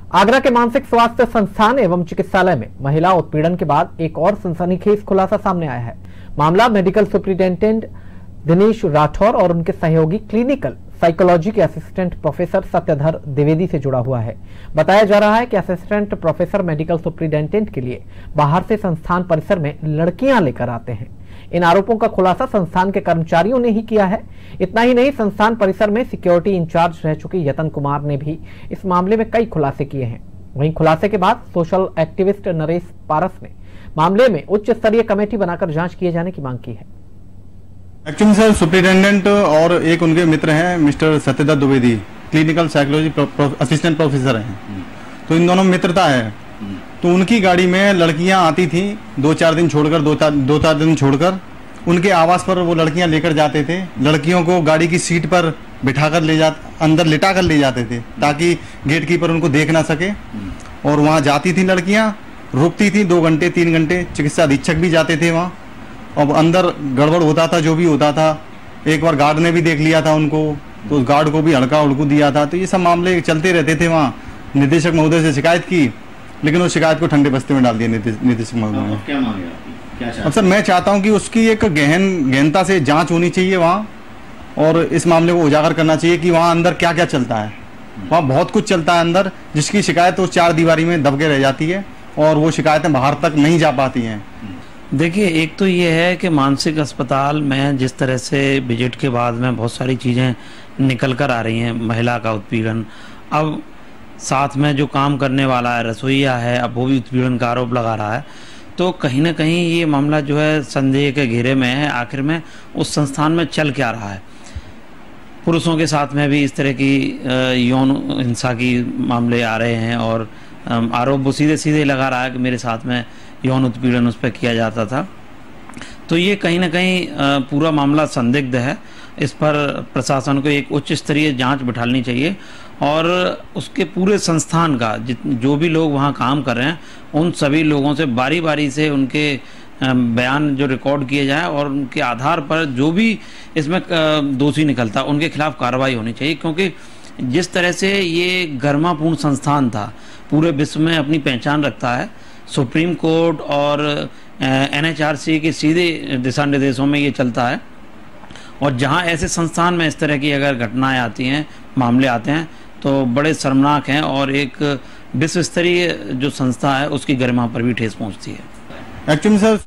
आगरा के मानसिक स्वास्थ्य संस्थान एवं चिकित्सालय में महिला उत्पीड़न के बाद एक और सनसनीखेज खुलासा सामने आया है। मामला मेडिकल सुपरिटेंडेंट दिनेश राठौर और उनके सहयोगी क्लिनिकल साइकोलॉजी के असिस्टेंट प्रोफेसर सत्यधर द्विवेदी से जुड़ा हुआ है। बताया जा रहा है कि असिस्टेंट प्रोफेसर मेडिकल सुपरिटेंडेंट के लिए बाहर से संस्थान परिसर में लड़कियां लेकर आते हैं। इन आरोपों का खुलासा संस्थान के कर्मचारियों ने ही किया है। इतना ही नहीं, संस्थान परिसर में सिक्योरिटी इंचार्ज रह चुके यतन कुमार ने भी इस मामले में कई खुलासे किए हैं। वहीं खुलासे के बाद सोशल एक्टिविस्ट नरेश पारस ने मामले में उच्च स्तरीय कमेटी बनाकर जांच किए जाने की मांग की है। एक्चुअली सर, सुपरिटेंडेंट और एक उनके मित्र हैं mister Satyadhar Dwivedi, clinical psychology assistant professor हैं, तो इन दोनों मित्रता है। तो उनकी गाड़ी में लड़कियां आती थी 2-4 दिन छोड़कर, 2-4 दिन छोड़कर उनके आवास पर वो लड़कियां लेकर जाते थे। लड़कियों को गाड़ी की सीट पर बिठाकर अंदर लिटा कर ले जाते थे ताकि गेट कीपर उनको देख ना सके। और वहाँ जाती थी लड़कियां, रुकती थी 2 घंटे 3 घंटे, चिकित्सा अधीक्षक भी जाते थे वहाँ। अब अंदर गड़बड़ होता था, जो भी होता था। एक बार गार्ड ने भी देख लिया था उनको, तो उस गार्ड को भी हड़का उड़कू दिया था। तो ये सब मामले चलते रहते थे। वहाँ निदेशक महोदय से शिकायत की, लेकिन उस शिकायत को ठंडे बस्ते में डाल दिया निदेशक महोदय ने। क्या मांगे आप? अब सर, मैं चाहता हूँ कि उसकी एक गहनता से जांच होनी चाहिए वहाँ, और इस मामले को उजागर करना चाहिए कि वहाँ अंदर क्या क्या चलता है। वहाँ बहुत कुछ चलता है अंदर, जिसकी शिकायत उस 4 दीवारी में दब के रह जाती है और वो शिकायतें बाहर तक नहीं जा पाती हैं। देखिए, एक तो ये है कि मानसिक अस्पताल में जिस तरह से विजिट के बाद में बहुत सारी चीज़ें निकल कर आ रही हैं, महिला का उत्पीड़न, अब साथ में जो काम करने वाला है रसोईया है, अब वो भी उत्पीड़न का आरोप लगा रहा है। तो कहीं ना कहीं ये मामला जो है संदेह के घेरे में है। आखिर में उस संस्थान में चल क्या रहा है? पुरुषों के साथ में भी इस तरह की यौन हिंसा की मामले आ रहे हैं और आरोप वो सीधे सीधे लगा रहा है कि मेरे साथ में यौन उत्पीड़न उस पर किया जाता था। तो ये कहीं ना कहीं पूरा मामला संदिग्ध है। इस पर प्रशासन को एक उच्च स्तरीय जांच बिठानी चाहिए और उसके पूरे संस्थान का जो भी लोग वहाँ काम कर रहे हैं उन सभी लोगों से बारी बारी से उनके बयान जो रिकॉर्ड किए जाए और उनके आधार पर जो भी इसमें दोषी निकलता उनके खिलाफ कार्रवाई होनी चाहिए। क्योंकि जिस तरह से ये गरिमापूर्ण संस्थान था, पूरे विश्व में अपनी पहचान रखता है। सुप्रीम कोर्ट और NHRC के सीधे दिशा निर्देशों में ये चलता है, और जहां ऐसे संस्थान में इस तरह की अगर घटनाएं आती हैं, मामले आते हैं, तो बड़े शर्मनाक हैं और एक विश्व स्तरीय जो संस्था है उसकी गरिमा पर भी ठेस पहुंचती है। Actually sir,